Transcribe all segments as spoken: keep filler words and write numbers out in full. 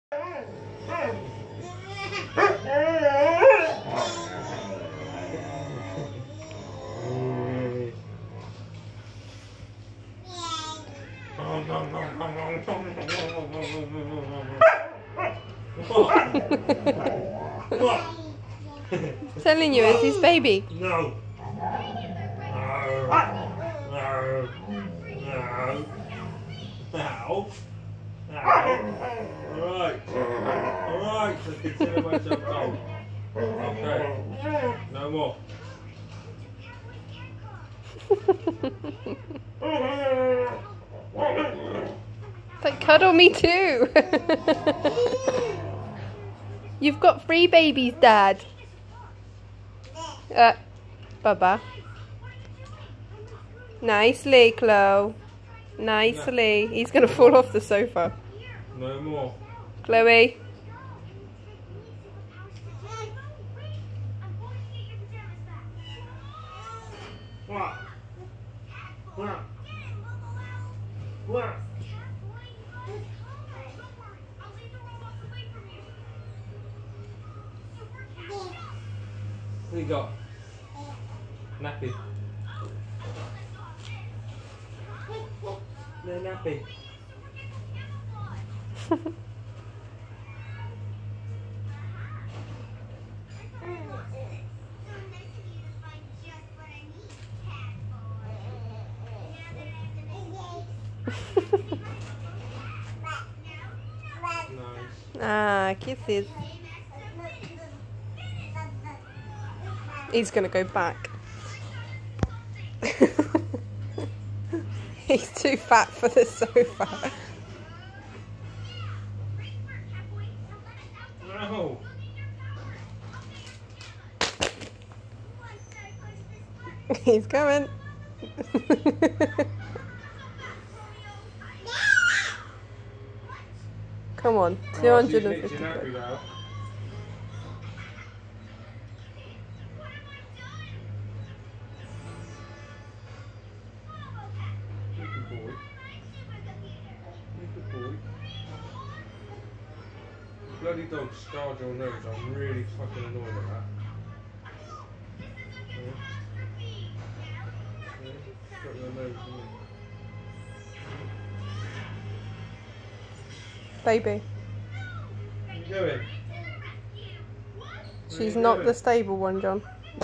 Telling you, it's his baby. No. No. No. No. Ow. Ow. Alright. Alright, so consider myself cold. Okay. No more. Like, cuddle me too. You've got three babies, Dad. Uh, Bubba. Nicely, Chloe. Nicely. He's gonna fall off the sofa. No more. Chloe. What? What? What? What you got? Nappy. No nappy. Nice. Ah, kisses. He's gonna go back. He's too fat for the sofa. No. He's coming. Come on, two hundred fifty quid. Bloody dog scarred your nose. I'm really fucking annoyed at that. Yeah. Yeah. Got your nose, isn't it? Baby. Where you going? She's you not doing? the stable one, John.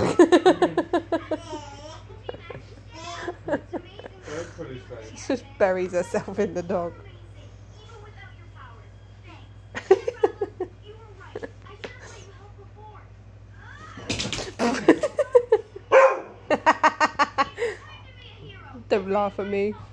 Don't pull his face. She just buries herself in the dog. Don't laugh at me.